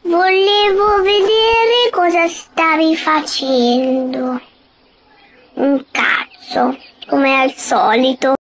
Volevo vedere cosa stavi facendo. Un cazzo, come al solito.